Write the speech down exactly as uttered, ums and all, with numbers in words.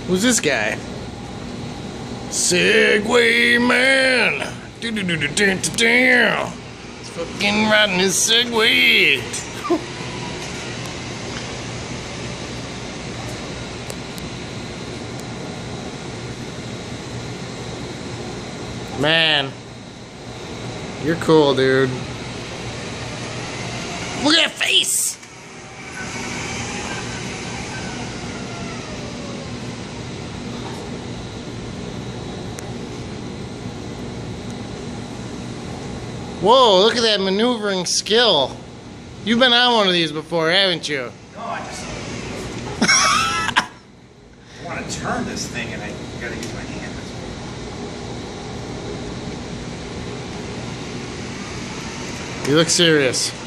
Who's this guy? Segway man. Do do do do do do do. He's fucking riding his Segway. Man, you're cool, dude. Look at that face. Whoa, look at that maneuvering skill. You've been on one of these before, haven't you? No, I just I want to turn this thing and I gotta use my hand. You look serious.